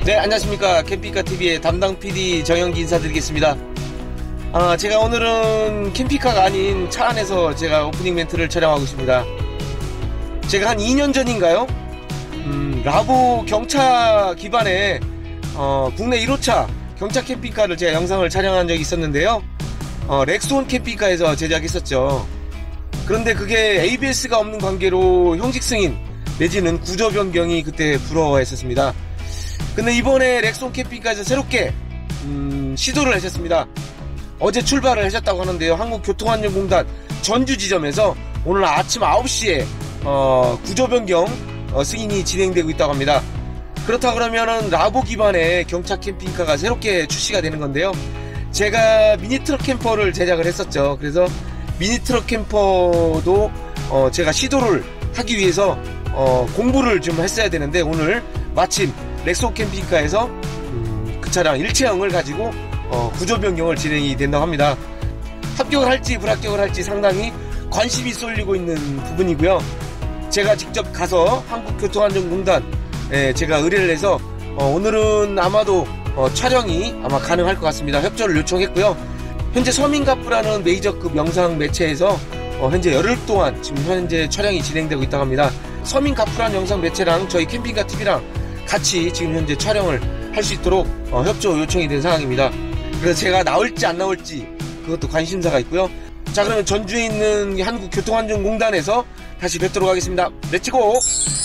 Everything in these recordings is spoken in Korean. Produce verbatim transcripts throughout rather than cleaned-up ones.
네, 안녕하십니까. 캠핑카티비의 담당 피디 정영기 인사드리겠습니다. 아, 제가 오늘은 캠핑카가 아닌 차 안에서 제가 오프닝 멘트를 촬영하고 있습니다. 제가 한 이 년 전인가요? 음, 라보 경차 기반의 어, 국내 일 호차 경차 캠핑카를 제가 영상을 촬영한 적이 있었는데요. 어, 렉스온 캠핑카에서 제작했었죠. 그런데 그게 에이비에스가 없는 관계로 형식 승인 내지는 구조 변경이 그때 불허했었습니다. 근데 이번에 렉스온 캠핑카에서 새롭게 음, 시도를 하셨습니다. 어제 출발을 하셨다고 하는데요. 한국교통안전공단 전주 지점에서 오늘 아침 아홉 시에 어, 구조 변경 어, 승인이 진행되고 있다고 합니다. 그렇다 그러면은 라보 기반의 경차 캠핑카가 새롭게 출시가 되는 건데요. 제가 미니트럭 캠퍼를 제작을 했었죠. 그래서 미니트럭 캠퍼도 어, 제가 시도를 하기 위해서 어, 공부를 좀 했어야 되는데 오늘 마침 렉스온 캠핑카에서 음, 그 차량 일체형을 가지고 어, 구조 변경을 진행이 된다고 합니다. 합격을 할지 불합격을 할지 상당히 관심이 쏠리고 있는 부분이고요. 제가 직접 가서 한국교통안전공단 에 제가 의뢰를 해서 어, 오늘은 아마도 어, 촬영이 아마 가능할 것 같습니다. 협조를 요청했고요. 현재 서민가프라는 메이저급 영상 매체에서 어, 현재 열흘 동안 지금 현재 촬영이 진행되고 있다고 합니다. 서민가프라는 영상 매체랑 저희 캠핑카티비랑 같이 지금 현재 촬영을 할 수 있도록 어, 협조 요청이 된 상황입니다. 그래서 제가 나올지 안 나올지 그것도 관심사가 있고요. 자, 그러면 전주에 있는 한국교통안전공단에서 다시 뵙도록 하겠습니다. 렛츠고!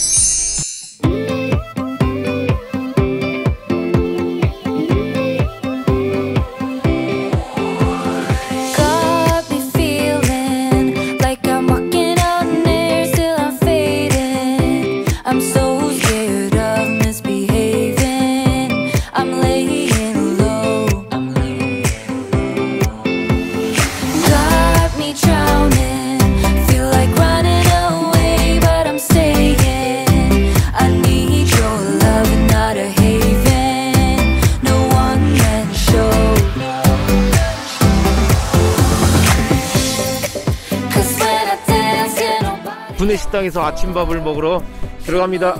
구내식당에서 아침밥을 먹으러 들어갑니다.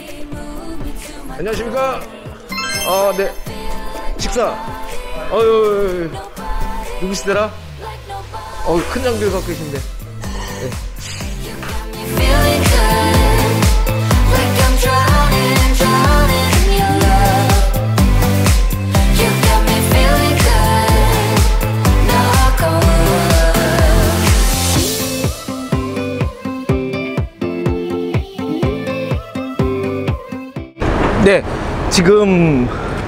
안녕하십니까. 아, 네. 식사. 어유, 누구시더라? 어, 큰 장비를 갖고 계신데. 네. 네, 지금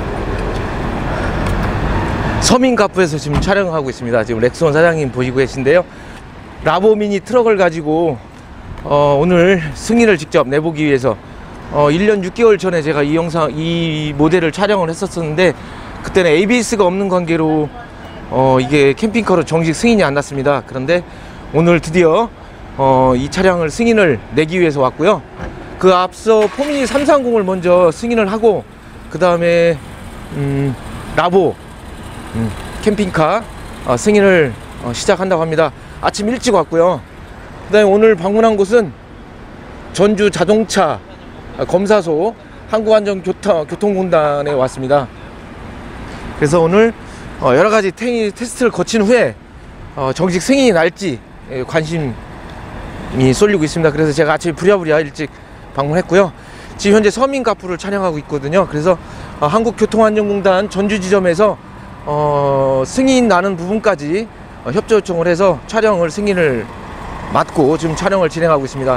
서민가프에서 지금 촬영하고 있습니다. 지금 렉스온 사장님 보시고 계신데요. 라보 미니 트럭을 가지고 어, 오늘 승인을 직접 내보기 위해서 어, 일 년 육 개월 전에 제가 이 영상, 이 모델을 촬영을 했었었는데 그때는 에이비에스가 없는 관계로 어, 이게 캠핑카로 정식 승인이 안 났습니다. 그런데 오늘 드디어 어, 이 차량을 승인을 내기 위해서 왔고요. 그 앞서 포미니 삼백삼십을 먼저 승인을 하고 그 다음에 음, 라보 음, 캠핑카 어, 승인을 어, 시작한다고 합니다. 아침 일찍 왔고요. 그 다음에 오늘 방문한 곳은 전주 자동차 검사소 한국안전교통공단에 왔습니다. 그래서 오늘 어, 여러가지 테스트를 거친 후에 어, 정식 승인이 날지 관심이 쏠리고 있습니다. 그래서 제가 아침에 부랴부랴 일찍 방문했고요. 지금 현재 서민가프를 촬영하고 있거든요. 그래서 어, 한국교통안전공단 전주 지점에서 어, 승인 나는 부분까지 어, 협조 요청을 해서 촬영을 승인을 맡고 지금 촬영을 진행하고 있습니다.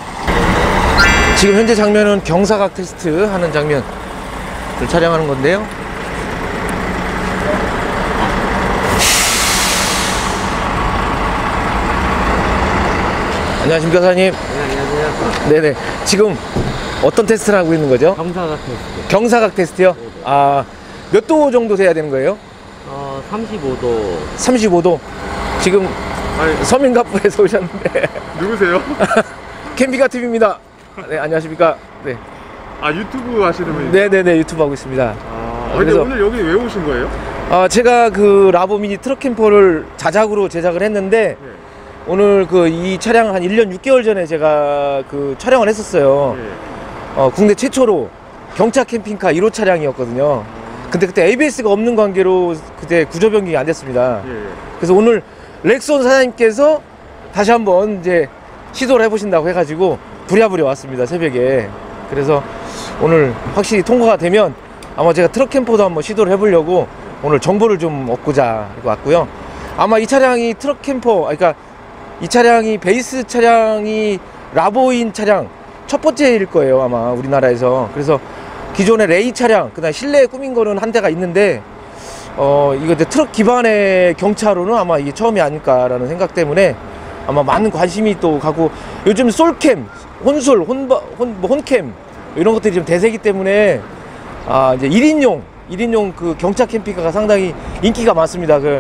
지금 현재 장면은 경사각 테스트 하는 장면을 촬영하는 건데요. 안녕하십니까 사장님. 네, 안녕하세요. 네네. 지금 어떤 테스트를 하고 있는 거죠? 경사각 테스트. 경사각 테스트요? 네네. 아, 몇 도 정도 돼야 되는 거예요? 어, 삼십오 도. 삼십오 도. 지금 아니, 서민가프에서 오셨는데. 누구세요? 캠핑카티비입니다. 네, 안녕하십니까. 네. 아, 유튜브 하시는 분이요? 네네네, 유튜브 하고 있습니다. 아, 근데 그래서, 오늘 여기 왜 오신 거예요? 아, 제가 그 라보 미니 트럭 캠퍼를 자작으로 제작을 했는데 네. 오늘 그 이 차량 한 일 년 육 개월 전에 제가 그 촬영을 했었어요. 네. 어, 국내 최초로 경차 캠핑카 일 호 차량이었거든요. 근데 그때 에이비에스가 없는 관계로 그때 구조 변경이 안 됐습니다. 예, 예. 그래서 오늘 렉손 사장님께서 다시 한번 이제 시도를 해보신다고 해가지고 부랴부랴 왔습니다, 새벽에. 그래서 오늘 확실히 통과가 되면 아마 제가 트럭 캠퍼도 한번 시도를 해보려고 오늘 정보를 좀 얻고자 이렇게 왔고요. 아마 이 차량이 트럭 캠퍼, 그러니까 이 차량이 베이스 차량이 라보인 차량 첫 번째일 거예요, 아마 우리나라에서. 그래서 기존의 레이 차량, 그다음 실내에 꾸민 거는 한 대가 있는데, 어 이거 트럭 기반의 경차로는 아마 이게 처음이 아닐까라는 생각 때문에 아마 많은 관심이 또 가고, 요즘 솔캠, 혼솔, 혼바, 혼, 뭐 혼캠 이런 것들이 좀 대세기 때문에 아 이제 일 인용, 일 인용 그 경차 캠핑카가 상당히 인기가 많습니다. 그,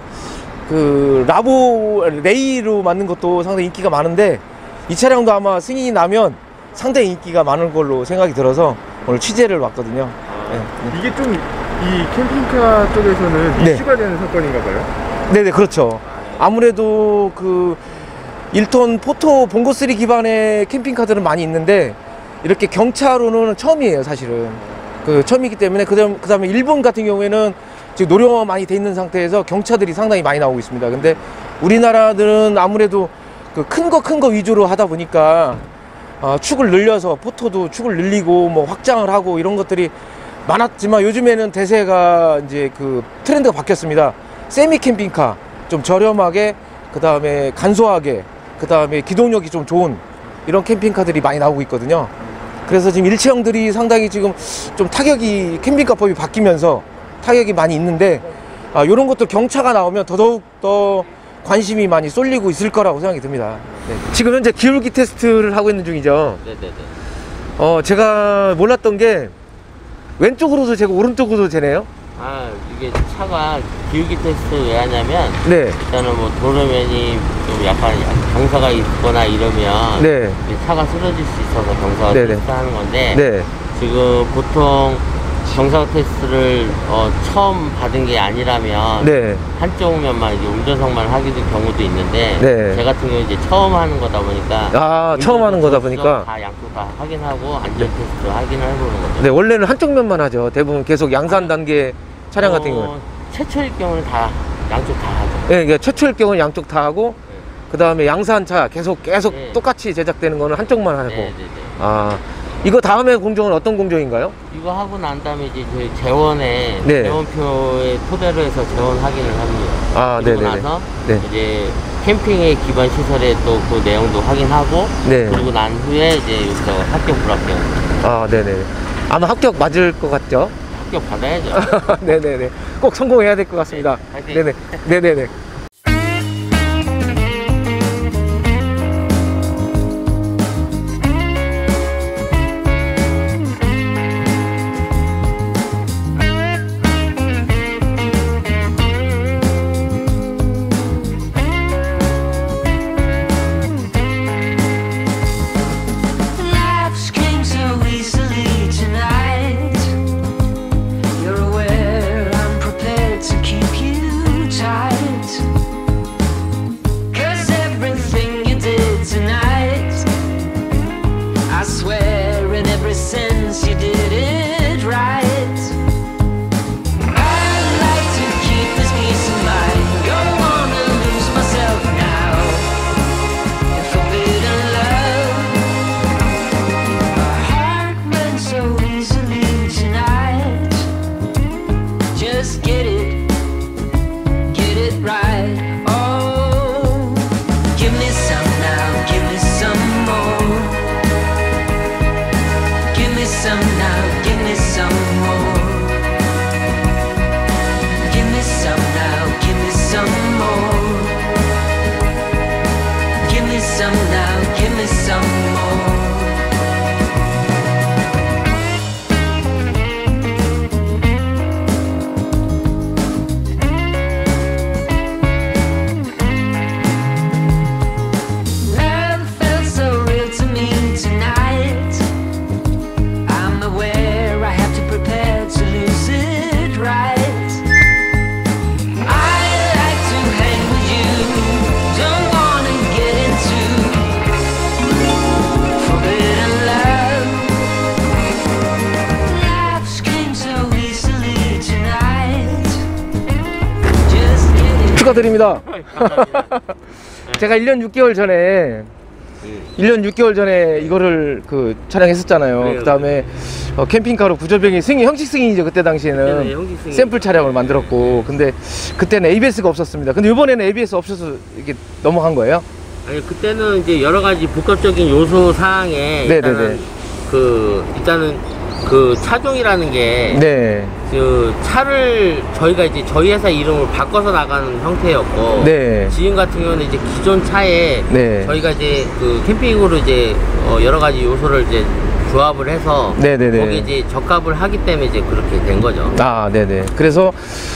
그 라보 레이로 만든 것도 상당히 인기가 많은데 이 차량도 아마 승인이 나면 상당히 인기가 많은 걸로 생각이 들어서 오늘 취재를 왔거든요. 네. 이게 좀 이 캠핑카 쪽에서는 네. 이슈가 되는 사건인가 봐요? 네네, 그렇죠. 아무래도 그 일 톤 포토 봉고 쓰리 기반의 캠핑카들은 많이 있는데 이렇게 경차로는 처음이에요, 사실은. 그 처음이기 때문에 그다음 그다음에 일본 같은 경우에는 지금 노령화 많이 돼 있는 상태에서 경차들이 상당히 많이 나오고 있습니다. 근데 우리나라들은 아무래도 그 큰 거 큰 거 위주로 하다 보니까 어, 축을 늘려서 포토도 축을 늘리고 뭐 확장을 하고 이런 것들이 많았지만 요즘에는 대세가 이제 그 트렌드가 바뀌었습니다. 세미 캠핑카, 좀 저렴하게, 그 다음에 간소하게, 그 다음에 기동력이 좀 좋은 이런 캠핑카들이 많이 나오고 있거든요. 그래서 지금 일체형들이 상당히 지금 좀 타격이, 캠핑카 법이 바뀌면서 타격이 많이 있는데, 아, 이런 것도 경차가 나오면 더더욱 더 관심이 많이 쏠리고 있을 거라고 생각이 듭니다. 네. 지금 현재 기울기 테스트를 하고 있는 중이죠. 네네네. 어, 제가 몰랐던 게 왼쪽으로도 재고 오른쪽으로도 재네요. 아, 이게 차가 기울기 테스트 왜 하냐면, 네. 일단은 뭐 도로면이 좀 약간 경사가 있거나 이러면, 네. 이제 차가 쓰러질 수 있어서 경사 네네. 테스트 하는 건데, 네. 지금 보통 경사 테스트를 어, 처음 받은 게 아니라면, 네. 한쪽 면만 이제 운전석만 하게 된 경우도 있는데, 네. 제 같은 경우 이제 처음 하는 거다 보니까, 아, 처음 하는 거다 보니까. 다 양쪽 다 확인하고 안전 테스트 확인을 해보는 거죠. 네, 원래는 한쪽 면만 하죠. 대부분 계속 양산 단계 차량 같은 경우는. 어, 최초일 경우는 다 양쪽 다 하죠. 네, 그러니까 최초일 경우는 양쪽 다 하고, 네. 그 다음에 양산차 계속 계속 네. 똑같이 제작되는 거는 한쪽만 하고. 네, 네, 네. 아, 이거 다음에 공정은 어떤 공정인가요? 이거 하고 난 다음에 이제 저희 재원에 네. 재원표에 토대로 해서 재원 확인을 합니다. 아, 그리고 네네네. 나서 네. 이제 캠핑의 기반 시설에 또 그 내용도 확인하고, 네. 그리고 난 후에 이제 여기서 합격 불합격 아, 네네. 아마 합격 맞을 것 같죠? 합격 받아야죠. 네네네. 꼭 성공해야 될 것 같습니다. 네, 화이팅. 네네. 네네네. Laughs came so easily tonight. You're aware I'm prepared to keep you tight. 'Cause everything you did tonight, I swear in every sense you did it right. I'd like to keep this peace of mind. Don't wanna lose myself now in forbidden love. My heart went so easily tonight. Just get it, get it right. Oh, give me some now, give me some more. Give me some now, give me some more. Give me some now, give me some more. Give me some now, give me some more. 축하드립니다. 감사합니다. 제가 일 년 육 개월 전에 일 년 육 개월 전에 이거를 그 촬영했었잖아요. 그래요, 그 다음에 어, 캠핑카로 구조병이 승인, 형식 승인이죠. 그때 당시에는 그때는 형식 승인. 샘플 촬영을 만들었고, 근데 그때는 에이비에스가 없었습니다. 근데 이번에는 에이비에스 없어서 이렇게 넘어간 거예요? 아니 그때는 이제 여러 가지 복합적인 요소 사항에 네네네. 일단은 그 일단은 그 차종이라는 게 네. 그 차를 저희가 이제 저희 회사 이름을 바꿔서 나가는 형태였고, 네. 지금 같은 경우는 이제 기존 차에 네. 저희가 이제 그 캠핑으로 이제 어 여러 가지 요소를 이제 조합을 해서 네네네. 거기 이제 적합을 하기 때문에 이제 그렇게 된 거죠. 아, 네네. 그래서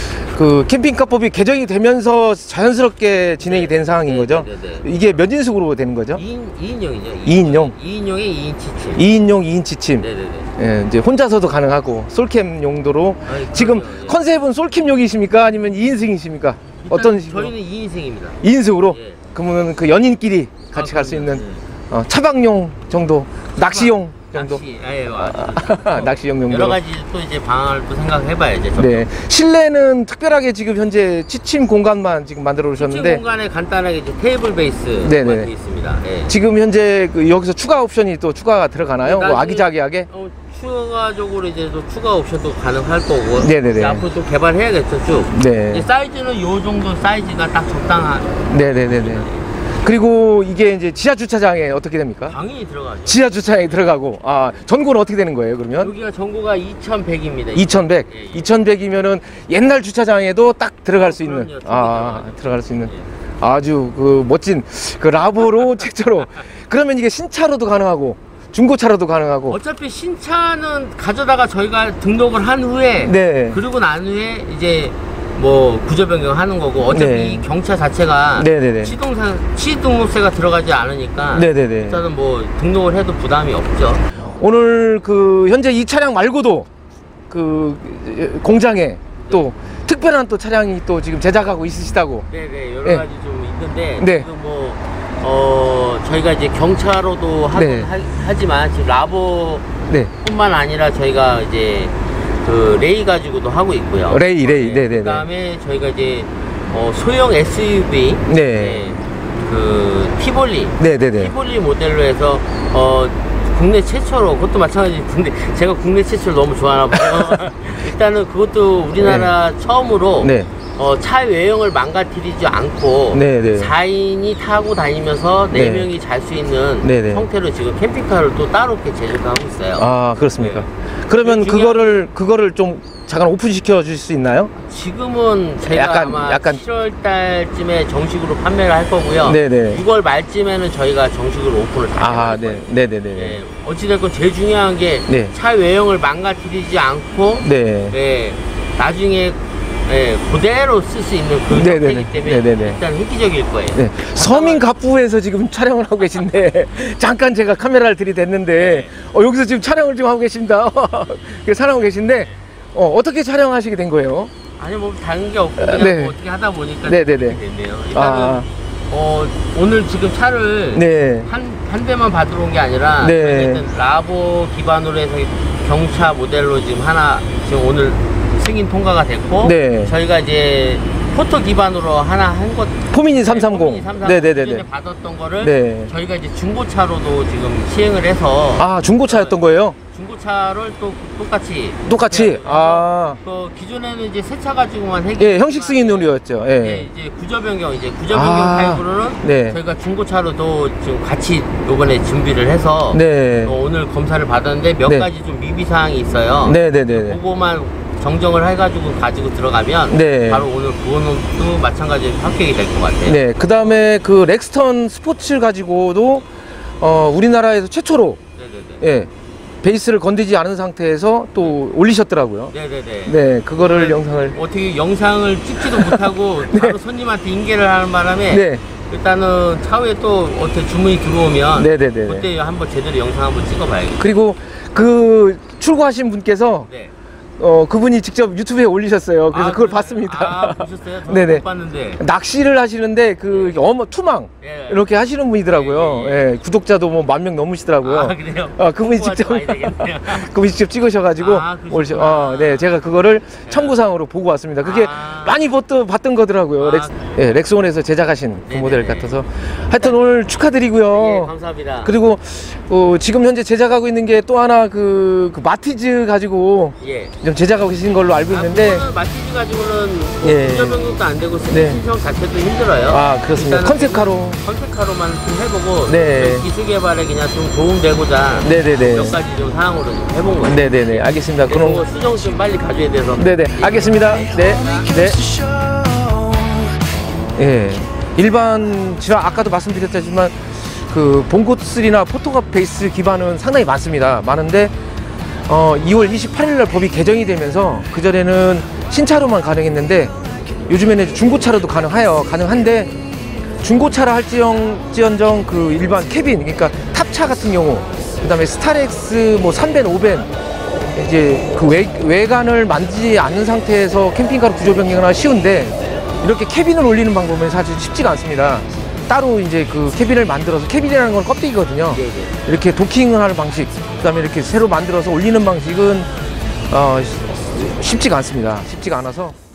그 캠핑카법이 개정이 되면서 자연스럽게 진행이 된 상황인 네, 거죠? 네, 네, 네. 이게 몇 인승으로 되는 거죠? 이 인, 이 인용이죠. 이 인용? 이 인용에 이 인 치침. 이 인용, 이 인 치침. 네네네. 예, 이제 혼자서도 가능하고 솔캠 용도로. 아니, 지금 그럼요, 예. 컨셉은 솔캠용이십니까? 아니면 이 인승이십니까? 어떤 식으로? 저희는 이 인승입니다. 이 인승으로? 예. 그러면 그 연인끼리 같이 아, 갈 수 그럼요. 있는 어, 차박용 정도, 낚시용 정도. 낚시, 예, 와. 낚시용 정도. 여러 가지 또 이제 방안을 또 생각해봐야죠. 네. 실내는 특별하게 지금 현재 취침 공간만 지금 만들어 키친 오셨는데, 공간에 간단하게 이제 테이블 베이스 네네. 되어 있습니다. 예. 지금 현재 그 여기서 추가 옵션이 또 추가가 들어가나요? 뭐 나중에- 아기자기하게? 어, 추가적으로 이제 또 추가 옵션도 가능할 거고. 네네네. 이제 앞으로 또 개발해야겠죠, 쭉. 네. 이제 사이즈는 요 정도 사이즈가 딱 적당한. 네네네네. 그리고 이게 이제 지하 주차장에 어떻게 됩니까? 당연히 들어가죠. 지하 주차장에 들어가고, 아, 전고는 어떻게 되는 거예요, 그러면? 여기가 전고가 이천백입니다. 이천백. 예, 예. 이천백이면은 옛날 주차장에도 딱 들어갈 수 있는, 그럼요. 아, 들어가죠. 들어갈 수 있는 예. 아주 그 멋진 그 라보로 책자로. 그러면 이게 신차로도 가능하고, 중고차로도 가능하고. 어차피 신차는 가져다가 저희가 등록을 한 후에 네. 그러고 난 후에 이제 뭐 구조 변경하는 거고, 어차피 네. 이 경차 자체가 네네네. 시동사 시등록세가 들어가지 않으니까 네네네. 일단은 뭐 등록을 해도 부담이 없죠. 오늘 그 현재 이 차량 말고도 그 공장에 또 특별한 또 차량이 또 지금 제작하고 있으시다고. 네네, 여러 네. 가지 좀 있는데 네. 지금 뭐 어, 저희가 이제 경차로도 하, 네. 하, 하지만 지금 라보뿐만 네. 아니라 저희가 이제 그 레이 가지고도 하고 있고요. 레이, 레이. 네네네. 그다음에 저희가 이제 어, 소형 에스유브이, 네. 그 티볼리, 네네네. 티볼리 모델로 해서 어, 국내 최초로, 그것도 마찬가지. 근데 제가 국내 최초를 너무 좋아하나 봐요. 일단은 그것도 우리나라 처음으로 네. 어, 차 외형을 망가뜨리지 않고 네네. 사 인이 타고 다니면서 네 네. 명이 잘 수 있는 네네. 형태로 지금 캠핑카를 또 따로 이렇게 제작하고 있어요. 아, 그렇습니까? 네. 그러면 중요한- 그거를 그거를 좀 잠깐 오픈시켜 주실 수 있나요? 지금은 제가 약간- 아마 약간- 칠월 달쯤에 정식으로 판매를 할 거고요. 네네. 유월 말쯤에는 저희가 정식으로 오픈을 다시 아, 할 네. 거예요. 네네네. 네. 어찌됐건 제일 중요한 게 차 네. 외형을 망가뜨리지 않고 네. 네, 나중에 예, 그대로 쓸 수 있는 그 네네네. 형태이기 때문에 네네네. 일단 획기적일 거예요. 네. 서민 갑부에서 지금 촬영을 하고 계신데 잠깐 제가 카메라를 들이댔는데 어, 여기서 지금 촬영을 좀 하고 계십니다. 촬영하고 계신데 어, 어떻게 촬영하시게 된 거예요? 아니 뭐 다른 게 없고 그냥 네. 뭐 어떻게 하다 보니까 네네네. 그렇게 됐네요. 일단은 아, 어, 오늘 지금 차를 네. 한, 한 대만 받으러 온 게 아니라 네. 저희가 일단 라보 기반으로 해서 경차 모델로 지금 하나 지금 오늘 승인 통과가 됐고 네. 저희가 이제 포토 기반으로 하나 한 것 포미니 삼삼공. 포미니 삼삼공 네네네네. 기존에 받았던 거를 네. 저희가 이제 중고차로도 지금 시행을 해서 아, 중고차였던 거예요? 중고차를 또 똑같이 똑같이? 해야 돼요. 아. 그 기존에는 이제 새 차 가지고만 해결. 예, 형식 승인으로였죠. 예. 네, 이제 구조 변경 이제 구조 변경 아, 타입으로는 네. 저희가 중고차로도 지금 같이 요번에 준비를 해서 네. 어, 오늘 검사를 받았는데 몇 네. 가지 좀 미비 사항이 있어요. 네네네. 그거만 정정을 해가지고 가지고 들어가면 네. 바로 오늘 그거는 마찬가지로 합격이 될 것 같아요. 네. 그 다음에 그 렉스턴 스포츠를 가지고도 어, 우리나라에서 최초로 네네네. 예, 베이스를 건드리지 않은 상태에서 또 올리셨더라고요. 네네네. 네, 그거를 오늘 영상을. 어떻게 영상을 찍지도 못하고 바로 손님한테 인계를 하는 바람에 네. 일단은 차후에 또 어떻게 주문이 들어오면 네네네. 그때 한번 제대로 영상 한번 찍어봐야겠죠. 그리고 그 출고하신 분께서 네. 어, 그분이 직접 유튜브에 올리셨어요. 그래서 아, 그걸 그래요? 봤습니다. 아, 보셨어요? 저는 네네. 못 봤는데. 낚시를 하시는데 그 어머 투망 예. 이렇게 하시는 분이더라고요. 예, 예, 예. 예, 구독자도 뭐 만 명 넘으시더라고요. 아, 그래요? 어, 그분이 홍보가 직접 좀 많이 되겠네요. 그분이 직접 찍으셔가지고 아, 그러셨구나. 올리셔. 어, 네, 제가 그거를 참고사항으로 보고 왔습니다. 그게 아. 많이 봤던 봤던 거더라고요. 아. 렉스, 예, 렉스온에서 제작하신 그 네네네. 모델 같아서 하여튼 오늘 축하드리고요. 예, 감사합니다. 그리고 어, 지금 현재 제작하고 있는 게 또 하나 그, 그 마티즈 가지고 예. 좀 제작하고 계신 걸로 알고 있는데 아, 그거는 마티즈 가지고는 뭐 예. 운전 변경도 안 되고 네. 신청 자체도 힘들어요. 아, 그렇습니다. 일단은 컨셉카로. 컨셉카로만 좀 해보고 네. 좀 기술 개발에 그냥 좀 도움되고자 네네네. 몇 가지 좀 사항으로 좀 해본 거예요. 네네네. 알겠습니다. 그럼 그럼 수정 좀 빨리 가져야 돼서. 네네. 알겠습니다. 네. 네. 예. 일반 제가 아까도 말씀드렸지만 그 본코쓰리나 포토샵 베이스 기반은 상당히 많습니다. 많은데 어, 이월 이십팔일 날 법이 개정이 되면서 그 전에는 신차로만 가능했는데 요즘에는 중고차로도 가능해요. 가능한데 중고차라 할지언정 그 일반 캐빈 그러니까 탑차 같은 경우 그다음에 스타렉스 뭐 삼 밴, 오 밴 이제 그 외, 외관을 만지지 않는 상태에서 캠핑카로 구조 변경하기가 쉬운데 이렇게 캐빈을 올리는 방법은 사실 쉽지가 않습니다. 따로 이제 그 캐빈을 만들어서 캐빈이라는 건 껍데기거든요. 네네. 이렇게 도킹을 하는 방식, 그다음에 이렇게 새로 만들어서 올리는 방식은 어, 쉽지가 않습니다. 쉽지가 않아서.